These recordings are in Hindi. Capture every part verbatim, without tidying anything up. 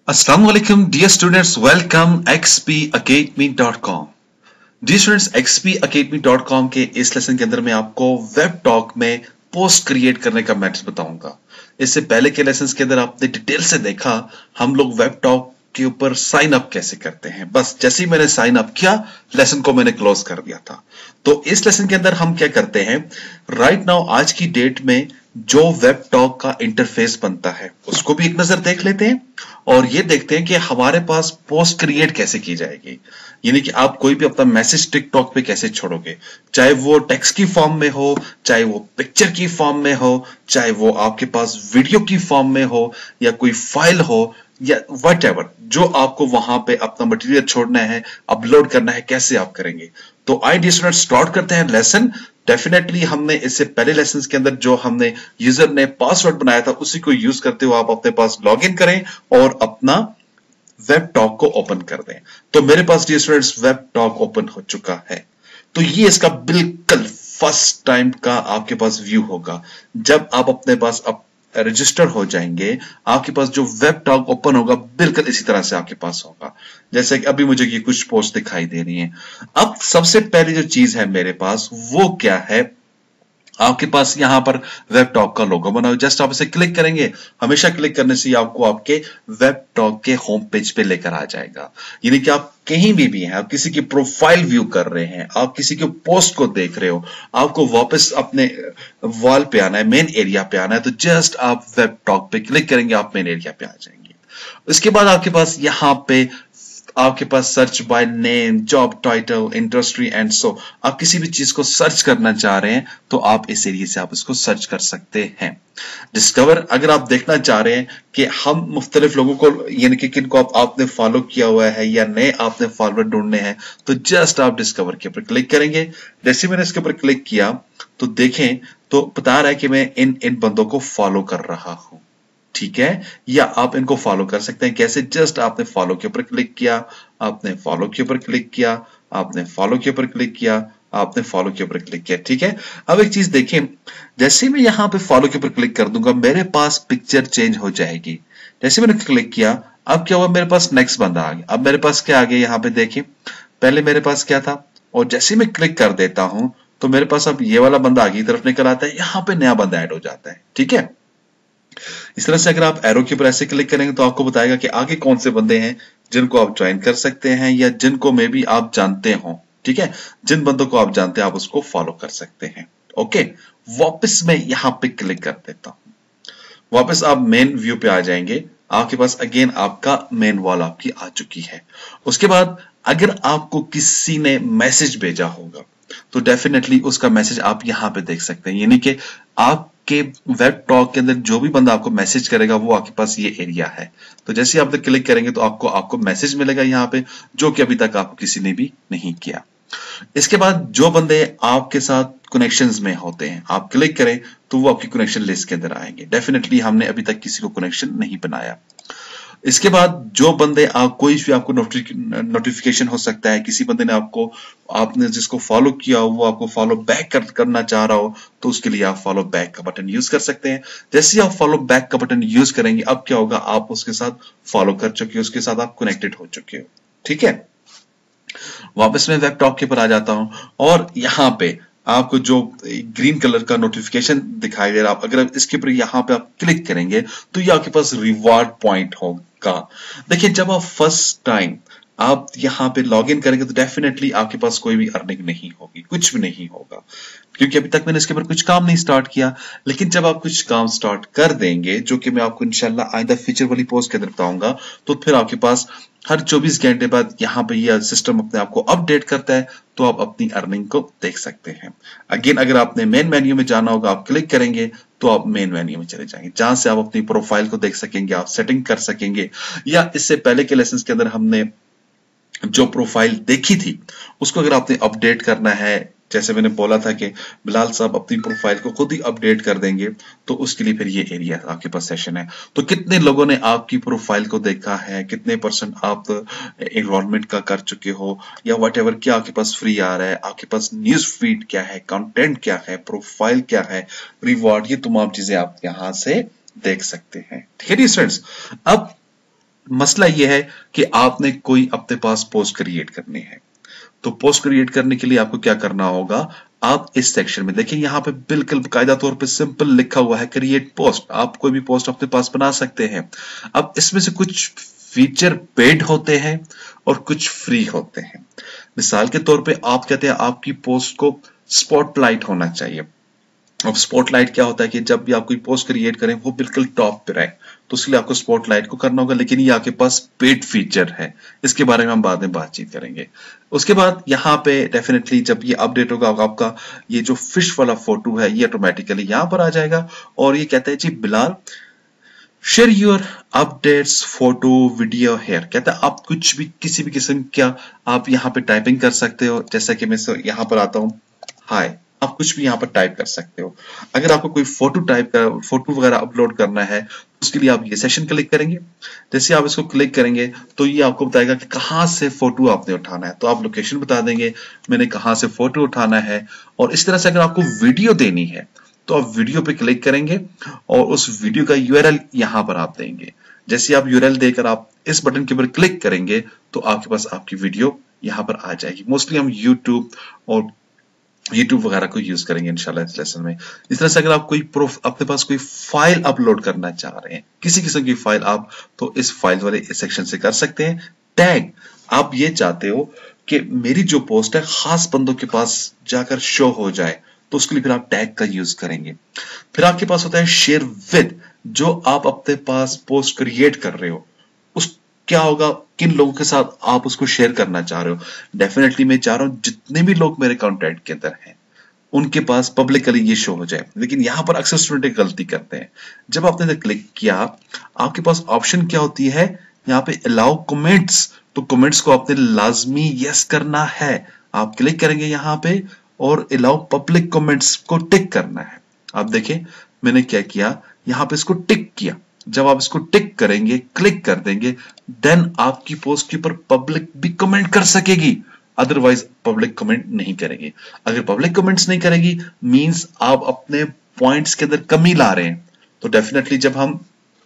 Assalamu alaikum, dear students. Welcome xpacademy dot com. Dear students, xpacademy dot com के इस लेसन के अंदर मैं आपको वेब टॉक में पोस्ट क्रिएट करने का मेथड बताऊंगा। इससे पहले के लेसन के अंदर आपने डिटेल से देखा हम लोग वेब टॉक के ऊपर साइन अप कैसे करते हैं। बस जैसे ही मैंने साइन अप किया, लेसन को मैंने क्लोज कर दिया था। तो इस लेसन के अंदर हम क्या करते हैं, राइट नाउ आज की डेट में जो वेब टॉक का इंटरफेस बनता है उसको भी एक नजर देख लेते हैं और ये देखते हैं कि हमारे पास पोस्ट क्रिएट कैसे की जाएगी। यानी कि आप कोई भी अपना मैसेज टिकटॉक पे कैसे छोड़ोगे, चाहे वो टेक्स्ट की फॉर्म में हो, चाहे वो पिक्चर की फॉर्म में हो, चाहे वो आपके पास वीडियो की फॉर्म में हो या कोई फाइल हो या व्हाटएवर, जो आपको वहां पे अपना मटेरियल छोड़ना है, अपलोड करना है, कैसे आप करेंगे। तो आई डियर स्टूडेंट स्टार्ट करते हैं लेसन। डेफिनेटली हमने इससे पहले लेसन के अंदर जो हमने यूजर ने पासवर्ड बनाया था उसी को यूज करते हुए आप अपने पास लॉग इन करें और अपना वेब टॉक को ओपन कर दें। तो मेरे पास dear students web talk open हो चुका है। तो ये इसका बिल्कुल फर्स्ट टाइम का आपके पास व्यू होगा। जब आप अपने पास अप रजिस्टर हो जाएंगे, आपके पास जो वेब टॉक ओपन होगा बिल्कुल इसी तरह से आपके पास होगा जैसे कि अभी मुझे ये कुछ पोस्ट दिखाई दे रही हैं। अब सबसे पहली जो चीज है मेरे पास वो क्या है, आपके पास यहां पर वेब टॉक का लोगो बना हो। जस्ट आप इसे क्लिक करेंगे, हमेशा क्लिक करने से आपको आपके वेब टॉक के होम पेज पे लेकर आ जाएगा। यानी कि आप कहीं भी भी हैं, आप किसी की प्रोफाइल व्यू कर रहे हैं, आप किसी के पोस्ट को देख रहे हो, आपको वापस अपने वॉल पे आना है, मेन एरिया पे आना है, तो जस्ट आप वेब टॉक पे क्लिक करेंगे, आप मेन एरिया पे आ जाएंगे। उसके बाद आपके पास यहां पे आपके पास search by name, job title, industry and so, आप किसी भी चीज को सर्च करना चाह रहे हैं तो आप इस एरिया से आप इसको सर्च कर सकते हैं। डिस्कवर, अगर आप देखना चाह रहे हैं कि हम मुख्तलिफ लोगों को यानी कि किनको आप, आपने फॉलो किया हुआ है या नए आपने फॉलोअर ढूंढने हैं, तो जस्ट आप डिस्कवर के ऊपर क्लिक करेंगे। जैसे मैंने इसके ऊपर क्लिक किया तो देखें तो बता रहा है कि मैं इन इन बंदों को फॉलो कर रहा हूं, ठीक है। या आप इनको फॉलो कर सकते हैं कैसे, जस्ट आपने फॉलो के ऊपर क्लिक किया, आपने फॉलो के ऊपर क्लिक किया, आपने फॉलो के ऊपर क्लिक किया, आपने फॉलो के ऊपर क्लिक किया, ठीक है। अब एक चीज देखें, जैसे मैं यहां पे फॉलो के ऊपर क्लिक कर दूंगा मेरे पास पिक्चर चेंज हो जाएगी। जैसे मैंने क्लिक किया, अब क्या हुआ, मेरे पास नेक्स्ट बंदा आ गया। अब मेरे पास क्या आ गया, यहाँ पे देखिए पहले मेरे पास क्या था, और जैसे मैं क्लिक कर देता हूं तो मेरे पास अब ये वाला बंदा आगे की तरफ निकल आता है, यहाँ पे नया बंदा ऐड हो जाता है, ठीक है। इस तरह से अगर आप एरो के ऊपर ऐसे क्लिक करेंगे तो आपको बताएगा कि आगे कौन से बंदे हैं जिनको आप ज्वाइन कर सकते हैं या जिनको मे बी आप जानते हो, ठीक है। जिन बंदों को आप जानते हैं आप उसको फॉलो कर सकते हैं। ओके, वापस मैं यहां पे क्लिक कर देता हूं, वापस आप मेन व्यू पे आ जाएंगे। आपके पास अगेन आपका मेन वॉल आपकी आ चुकी है। उसके बाद अगर आपको किसी ने मैसेज भेजा होगा तो डेफिनेटली उसका मैसेज आप यहां पे देख सकते हैं। यानी कि आपके वेब टॉक के अंदर जो भी बंदा आपको मैसेज करेगा वो आपके पास ये एरिया है। तो जैसे आप क्लिक करेंगे तो आपको आपको मैसेज मिलेगा यहाँ पे, जो कि अभी तक आपको किसी ने भी नहीं किया। इसके बाद जो बंदे आपके साथ कनेक्शंस में होते हैं, आप क्लिक करें तो वो आपकी कनेक्शन लिस्ट के अंदर आएंगे। डेफिनेटली हमने अभी तक किसी को कनेक्शन नहीं बनाया। इसके बाद जो बंदे आप, कोई भी आपको नोटिफिकेशन हो सकता है, किसी बंदे ने आपको, आपने जिसको फॉलो किया हो वो आपको फॉलो बैक कर, करना चाह रहा हो तो उसके लिए आप फॉलो बैक का बटन यूज कर सकते हैं। जैसे ही आप फॉलो बैक का बटन यूज करेंगे अब क्या होगा, आप उसके साथ फॉलो कर चुके हो, उसके साथ आप कनेक्टेड हो चुके हो, ठीक है। वापस मैं वेब टॉक के ऊपर आ जाता हूं और यहां पे आपको जो ग्रीन कलर का नोटिफिकेशन दिखाई दे रहा है, अगर इसके ऊपर यहां पे आप क्लिक करेंगे तो ये आपके पास रिवॉर्ड पॉइंट होगा। देखिए जब आप फर्स्ट टाइम आप यहां पे लॉग इन करेंगे तो डेफिनेटली आपके पास कोई भी अर्निंग नहीं होगी, कुछ भी नहीं होगा, क्योंकि अभी तक मैंने इसके ऊपर कुछ काम नहीं स्टार्ट किया। लेकिन जब आप कुछ काम स्टार्ट कर देंगे, जो कि मैं आपको इंशाल्लाह आइंदा फीचर वाली पोस्ट के अंदर बताऊंगा, तो फिर आपके पास हर चौबीस घंटे बाद यहाँ पे ये सिस्टम अपने आप को अपडेट करता है, तो आप अपनी अर्निंग को देख सकते हैं। अगेन अगर आपने मेन मेन्यू में जाना होगा, आप क्लिक करेंगे तो आप मेन मेन्यू में चले जाएंगे, जहां से आप अपनी प्रोफाइल को देख सकेंगे, आप सेटिंग कर सकेंगे। या इससे पहले के लेसन के अंदर हमने जो प्रोफाइल देखी थी उसको अगर आपने अपडेट करना है, जैसे मैंने बोला था कि बिलाल साहब अपनी प्रोफाइल को खुद ही अपडेट कर देंगे, तो उसके लिए फिर ये एरिया आपके पास सेशन है। तो कितने लोगों ने आपकी प्रोफाइल को देखा है, कितने परसेंट आप एनरोलमेंट का कर चुके हो, या व्हाटएवर, क्या आपके पास फ्री आ रहा है, आपके पास न्यूज फीड क्या है, कंटेंट क्या है, प्रोफाइल क्या है, रिवॉर्ड, ये तमाम चीजें आप यहां से देख सकते हैं, ठीक है स्टूडेंट्स। अब मसला यह है कि आपने कोई अपने पास पोस्ट क्रिएट करनी है। तो पोस्ट क्रिएट करने के लिए आपको क्या करना होगा, आप इस सेक्शन में देखिए, यहाँ पे बिल्कुल कायदा तौर पे सिंपल लिखा हुआ है क्रिएट पोस्ट। आप कोई भी पोस्ट अपने पास बना सकते हैं। अब इसमें से कुछ फीचर पेड होते हैं और कुछ फ्री होते हैं। मिसाल के तौर पे आप कहते हैं आपकी पोस्ट को स्पॉटलाइट होना चाहिए। अब स्पॉटलाइट क्या होता है कि जब भी आप कोई पोस्ट क्रिएट करें वो बिल्कुल टॉप पे रहे, तो इसलिए आपको स्पॉटलाइट को करना होगा, लेकिन ये आपके पास पेड फीचर है, इसके बारे में हम बाद में बातचीत करेंगे। उसके बाद यहाँ पे डेफिनेटली जब ये अपडेट होगा, आपका ये जो फिश वाला फोटो है ये ऑटोमेटिकली यहाँ पर आ जाएगा और ये कहते हैं जी Bilal share your updates photo video here. कहता है आप कुछ भी किसी भी किस्म का आप यहाँ पे टाइपिंग कर सकते हो। जैसा कि मैं यहाँ पर आता हूँ, हाय, आप कुछ भी यहाँ पर टाइप कर सकते हो। अगर आपको कोई फोटो टाइप कर फोटो वगैरह अपलोड करना है तो उसके लिए आप ये सेशन क्लिक करेंगे। जैसे आप इसको क्लिक करेंगे तो ये आपको बताएगा कि कहाँ से फोटो आपने उठाना है, तो आप लोकेशन बता देंगे मैंने कहाँ से फोटो उठाना है। और इस तरह से अगर आपको वीडियो देनी है तो आप वीडियो पे क्लिक करेंगे और उस वीडियो का यूआरएल यहाँ पर आप देंगे। जैसे आप यूआरएल देकर आप इस बटन के ऊपर क्लिक करेंगे तो आपके पास आपकी वीडियो यहाँ पर आ जाएगी। मोस्टली हम यूट्यूब और यूट्यूब वगैरह को यूज करेंगे इंशाल्लाह इस लेसन में। इस तरह से अगर आप कोई प्रूफ अपने पास कोई फाइल अपलोड करना चाह रहे हैं, किसी किस्म की फाइल, आप तो इस फाइल वाले इस सेक्शन से कर सकते हैं। टैग, आप ये चाहते हो कि मेरी जो पोस्ट है खास बंदों के पास जाकर शो हो जाए, तो उसके लिए फिर आप टैग का यूज करेंगे। फिर आपके पास होता है शेयर विद, जो आप अपने पास पोस्ट क्रिएट कर रहे हो उस क्या होगा, किन लोगों के साथ आप उसको शेयर करना चाह रहे हो। डेफिनेटली मैं चाह रहा हूं जितने भी लोग मेरे कॉन्टैक्ट के अंदर हैं उनके पास पब्लिकली ये शो हो जाए। लेकिन यहां पर अक्सर स्टूडेंट एक गलती करते हैं, जब आपने क्लिक किया आपके पास ऑप्शन क्या होती है यहाँ पे अलाउ कमेंट्स, तो कमेंट्स को आपने लाजमी यस करना है। आप क्लिक करेंगे यहाँ पे और अलाउ पब्लिक कमेंट्स को टिक करना है। आप देखें मैंने क्या किया, यहाँ पे इसको टिक किया। जब आप इसको टिक करेंगे, क्लिक कर देंगे, देन आपकी पोस्ट के ऊपर पब्लिक भी कमेंट कर सकेगी, अदरवाइज पब्लिक कमेंट नहीं करेगी। अगर पब्लिक कमेंट्स नहीं करेगी मींस आप अपने पॉइंट्स के अंदर कमी ला रहे हैं। तो डेफिनेटली जब हम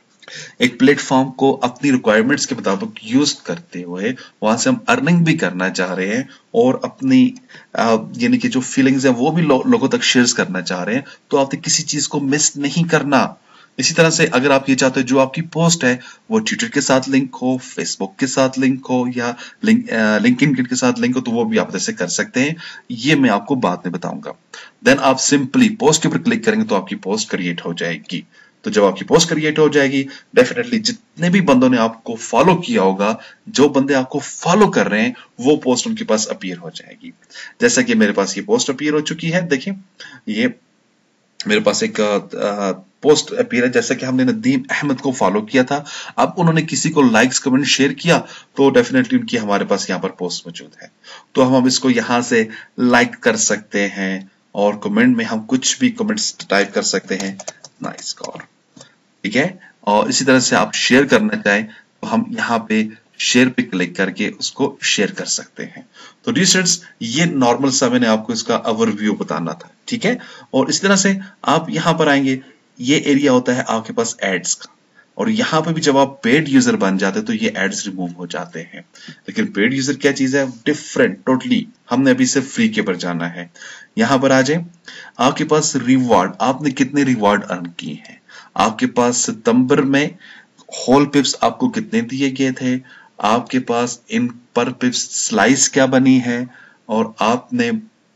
एक प्लेटफॉर्म को अपनी रिक्वायरमेंट्स के मुताबिक यूज करते हुए वहां से हम अर्निंग भी करना चाह रहे हैं और अपनी यानी कि जो फीलिंग्स है वो भी लो, लोगों तक शेयर करना चाह रहे हैं, तो आपने किसी चीज को मिस नहीं करना। इसी तरह से अगर आप ये चाहते हो जो आपकी पोस्ट है वो ट्विटर के साथ लिंक हो, फेसबुक के साथ लिंक हो या लिंक लिंक्डइन के साथ लिंक हो, तो वो भी आप ऐसे कर सकते हैं। ये मैं आपको बाद में बताऊंगा। देन आप सिंपली पोस्ट के ऊपर क्लिक करेंगे तो आपकी पोस्ट क्रिएट हो जाएगी। तो जब आपकी पोस्ट क्रिएट हो जाएगी डेफिनेटली जितने भी बंदों ने आपको फॉलो किया होगा, जो बंदे आपको फॉलो कर रहे हैं वो पोस्ट उनके पास अपीयर हो जाएगी। जैसा कि मेरे पास ये पोस्ट अपीयर हो चुकी है, देखिए ये मेरे पास एक आ, पोस्ट अपीयर है। जैसा कि हमने नदीम अहमद को फॉलो किया था, अब उन्होंने किसी को लाइक्स कमेंट शेयर किया तो डेफिनेटली उनकी हमारे पास यहाँ पर पोस्ट मौजूद है। तो हम अब इसको यहाँ से लाइक कर सकते हैं और कमेंट में हम कुछ भी कमेंट्स टाइप कर सकते हैं, नाइस कॉल, ठीक है। और इसी तरह से आप शेयर करना चाहें तो हम यहाँ पे शेयर पे क्लिक करके उसको शेयर कर सकते हैं। तो डी स्टूडेंट्स ये नॉर्मल सा मैंने आपको इसका ओवरव्यू बताना था, ठीक है। और इस तरह से आप यहाँ पर आएंगे, ये एरिया होता है आपके पास एड्स का, और यहाँ पे भी जब आप पेड यूजर बन जाते हैं तो ये एड्स रिमूव हो जाते हैं। लेकिन पेड यूजर क्या चीज है, डिफरेंट टोटली। हमने अभी से फ्री के पर जाना है। यहाँ पर आ जाए, आपके पास रिवॉर्ड, आपने कितने रिवॉर्ड अर्न किए हैं, आपके पास सितंबर में होल पिप्स आपको कितने दिए गए थे, आपके पास इन पर पिप्स स्लाइस क्या बनी है, और आपने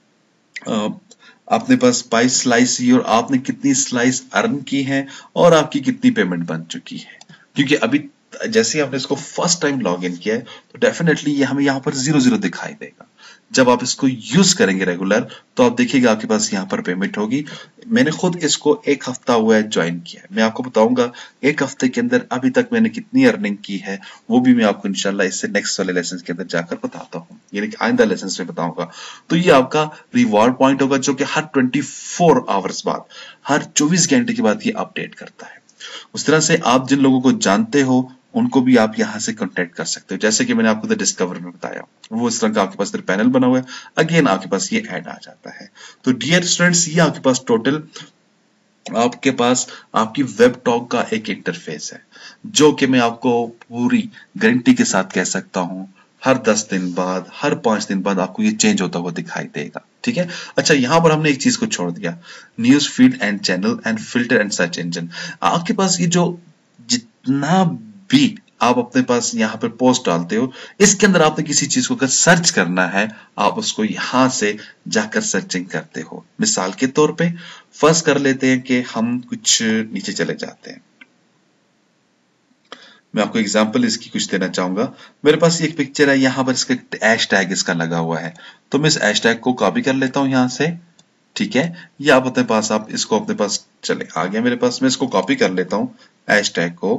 आ, आपने पास बाईस स्लाइस ही और आपने कितनी स्लाइस अर्न की है और आपकी कितनी पेमेंट बन चुकी है। क्योंकि अभी जैसे ही आपने इसको फर्स्ट टाइम लॉग इन किया है तो डेफिनेटली ये हमें यहाँ पर जीरो जीरो दिखाई देगा। जब आप इसको यूज करेंगे रेगुलर तो आप देखिएगा आपके पास यहाँ पर पेमेंट होगी। मैंने खुद इसको एक हफ्ता हुआ है ज्वाइन किया है, मैं आपको बताऊंगा एक हफ्ते के अंदर अभी तक मैंने कितनी अर्निंग की है, वो भी मैं आपको इंशाल्लाह इससे नेक्स्ट वाले लेसन के अंदर जाकर बताता हूँ, यानी कि आइंदा लेसन में बताऊंगा। तो ये आपका रिवॉर्ड पॉइंट होगा जो कि हर ट्वेंटी फोर आवर्स बाद, हर चौबीस घंटे के बाद ये अपडेट करता है। उस तरह से आप जिन लोगों को जानते हो उनको भी आप यहां से कांटेक्ट कर सकते हो। जैसे कि मैंने आपको द डिस्कवर में बताया, वो इस तरह का आपके पास पैनल बना हुआ है, अगेन आपके पास ये ऐड आ जाता है। तो डियर स्टूडेंट्स, ये आपके पास टोटल आपके पास आपकी वेब टॉक का एक इंटरफेस है, जो कि मैं आपको पूरी गारंटी के साथ कह सकता हूं हर दस दिन बाद, हर पांच दिन बाद आपको ये चेंज होता हुआ दिखाई देगा। ठीक है। अच्छा, यहां पर हमने एक चीज को छोड़ दिया, news feed and channel and filter and search engine. आपके पास ये जो जितना भी आप अपने पास यहाँ पर पोस्ट डालते हो, इसके अंदर आपने किसी चीज को अगर सर्च करना है, आप उसको यहां से जाकर सर्चिंग करते हो। मिसाल के तौर पे फर्स्ट कर लेते हैं कि हम कुछ नीचे चले जाते हैं। मैं आपको एग्जांपल इसकी कुछ देना चाहूंगा। मेरे पास ये एक पिक्चर है, यहाँ पर इसका हैश टैग इसका लगा हुआ है, तो मैं इस हैश टैग को कॉपी कर लेता हूं यहां से। ठीक है, ये आप अपने पास, आप इसको अपने पास चले आ गया मेरे पास, मैं इसको कॉपी कर लेता हूं हैश टैग को।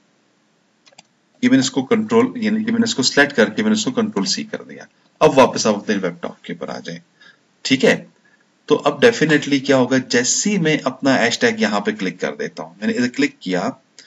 ये मैंने इसको कंट्रोल, यानी कि मैंने इसको सिलेक्ट करके मैंने इसको कंट्रोल सी कर दिया। अब वापस आप अपने वेब टॉक के ऊपर आ जाए। ठीक है, तो अब डेफिनेटली क्या होगा, जैसे ही मैं अपना हैशटैग यहां पे क्लिक कर देता हूं, मैंने इधर क्लिक किया,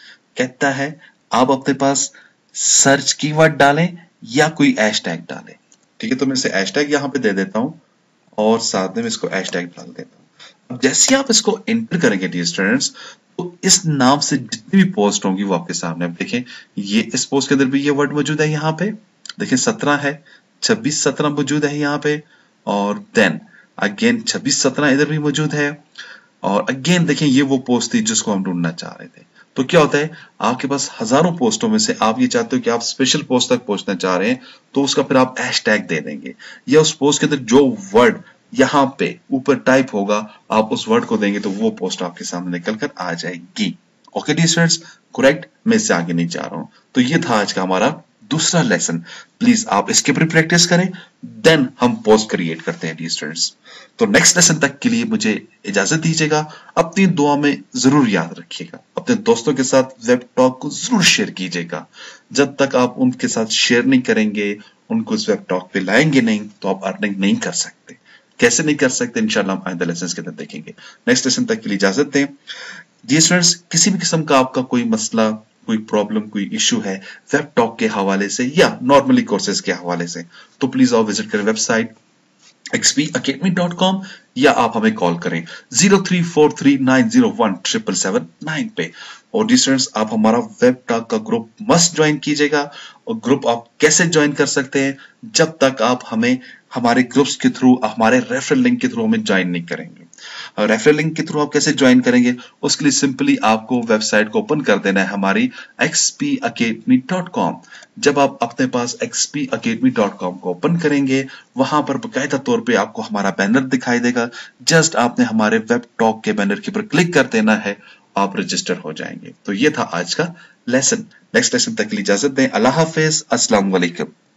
कहता है आप अपने पास सर्च कीवर्ड डालें या कोई हैशटैग डालें। ठीक है, तो मैं इसे हैशटैग यहां पे दे देता हूं और साथ में इसको हैशटैग डाल देता हूं। अब जैसे आप इसको एंटर करेंगे डियर स्टूडेंट्स, तो इस नाम से जितनी भी पोस्ट होंगी वो आपके सामने, अब देखें ये इस पोस्ट के अंदर भी ये वर्ड मौजूद है, यहाँ पे देखें सत्रह है, छब्बीस सत्रह मौजूद है यहाँ पे, और देन अगेन छब्बीस सत्रह इधर भी मौजूद है, और अगेन देखें ये वो पोस्ट थी जिसको हम ढूंढना चाह रहे थे। तो क्या होता है, आपके पास हजारों पोस्टों में से आप ये चाहते हो कि आप स्पेशल पोस्ट तक पहुंचना चाह रहे हैं, तो उसका फिर आप हैशटैग दे देंगे, या उस पोस्ट के अंदर जो वर्ड यहाँ पे ऊपर टाइप होगा आप उस वर्ड को देंगे, तो वो पोस्ट आपके सामने निकल कर आ जाएगी। ओके डियर स्टूडेंट्स, करेक्ट, मैं इससे आगे नहीं जा रहा हूं। तो ये था आज का हमारा दूसरा लेसन। प्लीज आप इसके ऊपर प्रैक्टिस करें, देन हम पोस्ट क्रिएट करते हैं डियर स्टूडेंट्स। तो नेक्स्ट लेसन तक के लिए मुझे इजाजत दीजिएगा। अपनी दुआ में जरूर याद रखिएगा, अपने दोस्तों के साथ वेब टॉक को जरूर शेयर कीजिएगा। जब तक आप उनके साथ शेयर नहीं करेंगे, उनको इस वेब टॉक पे लाएंगे नहीं, तो आप अर्निंग नहीं कर सकते। कैसे नहीं कर सकते, इंशाल्लाह हम आइंदा लेसन के अंदर देखेंगे। नेक्स्ट लेसन तक के लिए इजाजत दें जी स्टूडेंट्स। किसी भी किस्म का आपका कोई मसला, कोई प्रॉब्लम, कोई इशू है वेब टॉक के हवाले से या नॉर्मली कोर्सेज के हवाले से, तो प्लीज आप विजिट करें website XP academy dot com, या आप हमें कॉल करें zero three four three nine zero one triple seven nine पे। और डी स्टूडेंट्स, आप हमारा वेब टॉक का ग्रुप मस्ट ज्वाइन कीजिएगा। और ग्रुप आप कैसे ज्वाइन कर सकते हैं, जब तक आप हमें हमारे ग्रुप्स के थ्रू, हमारे रेफरल लिंक के थ्रू हमें ज्वाइन नहीं करेंगे। रेफरल लिंक के थ्रू आप कैसे ज्वाइन करेंगे, उसके लिए सिंपली आपको वेबसाइट को ओपन कर देना है हमारी एक्सपी अकेडमी डॉट कॉम। जब आप अपने पास एक्सपी अकेडमी डॉट कॉम को ओपन करेंगे, वहां पर बाकायदा तौर पे आपको हमारा बैनर दिखाई देगा। जस्ट आपने हमारे वेब टॉक के बैनर के ऊपर क्लिक कर देना है, आप रजिस्टर हो जाएंगे। तो ये था आज का लेसन। नेक्स्ट लेसन तक के लिए इजाजत दें। अल्लाह हाफिज, अस्सलाम वालेकुम।